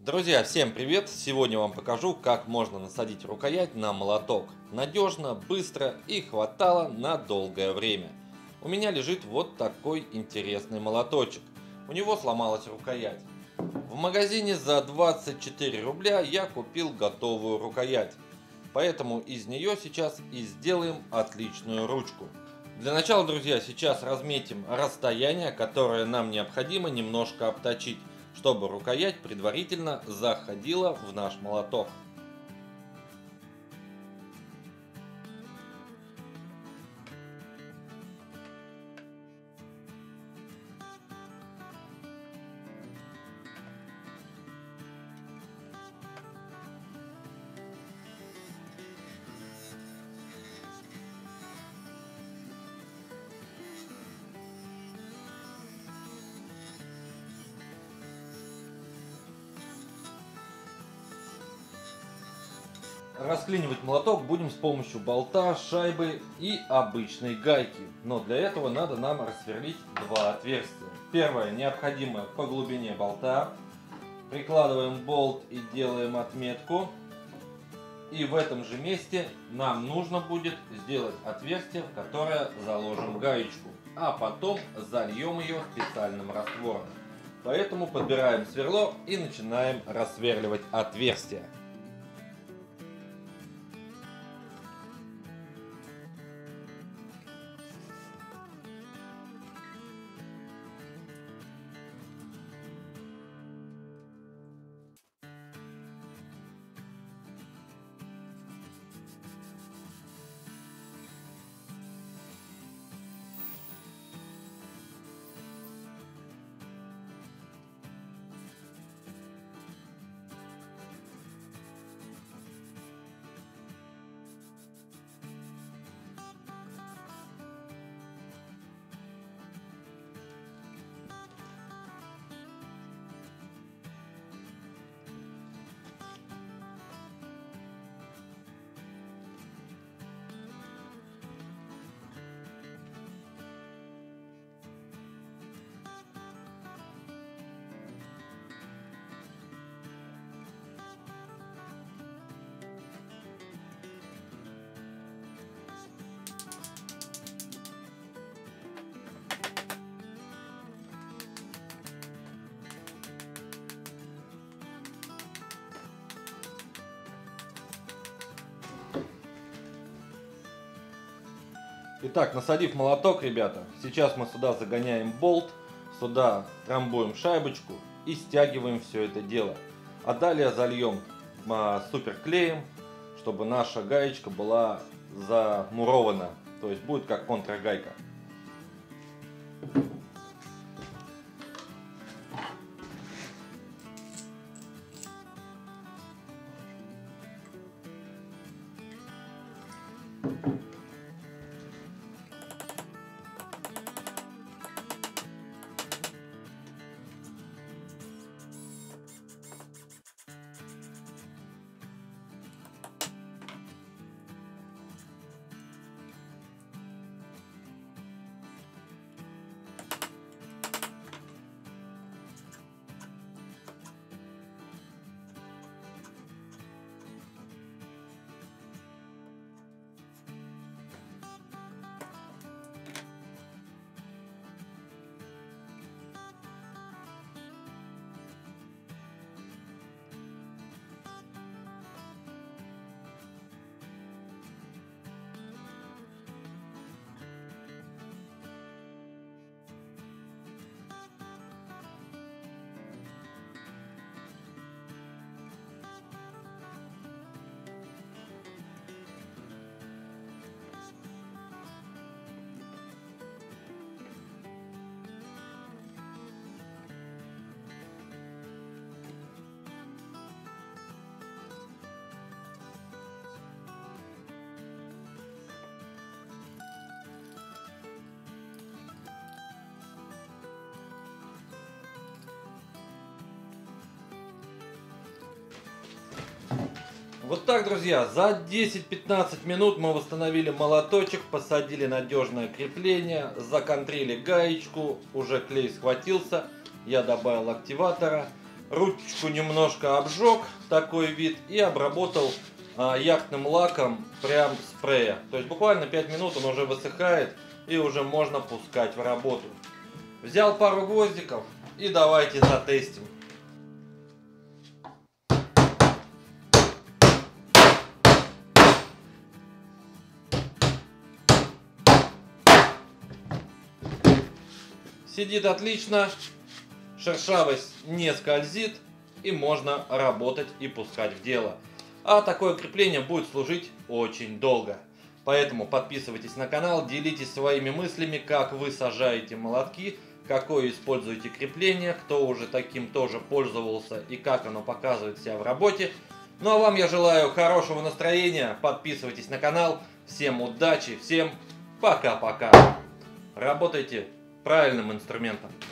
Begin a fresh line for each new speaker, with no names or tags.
Друзья, всем привет! Сегодня вам покажу, как можно насадить рукоять на молоток. Надежно, быстро и хватало на долгое время. У меня лежит вот такой интересный молоточек. У него сломалась рукоять. В магазине за 24 рубля я купил готовую рукоять. Поэтому из нее сейчас и сделаем отличную ручку. Для начала, друзья, сейчас разметим расстояние, которое нам необходимо немножко обточить, чтобы рукоять предварительно заходила в наш молоток. Расклинивать молоток будем с помощью болта, шайбы и обычной гайки. Но для этого надо нам рассверлить два отверстия. Первое необходимо по глубине болта. Прикладываем болт и делаем отметку. И в этом же месте нам нужно будет сделать отверстие, в которое заложим гаечку. А потом зальем ее специальным раствором. Поэтому подбираем сверло и начинаем рассверливать отверстие. Итак, насадив молоток, ребята, сейчас мы сюда загоняем болт, сюда трамбуем шайбочку и стягиваем все это дело. А далее зальем суперклеем, чтобы наша гаечка была замурована, то есть будет как контргайка. Вот так, друзья, за 10-15 минут мы восстановили молоточек, посадили надежное крепление, законтрили гаечку, уже клей схватился, я добавил активатора. Ручку немножко обжег, такой вид, и обработал яхтным лаком прям спрея. То есть буквально 5 минут он уже высыхает и уже можно пускать в работу. Взял пару гвоздиков и давайте затестим. Сидит отлично, шершавость не скользит и можно работать и пускать в дело. А такое крепление будет служить очень долго. Поэтому подписывайтесь на канал, делитесь своими мыслями, как вы сажаете молотки, какое используете крепление, кто уже таким тоже пользовался и как оно показывает себя в работе. Ну а вам я желаю хорошего настроения, подписывайтесь на канал, всем удачи, всем пока-пока. Работайте правильным инструментом.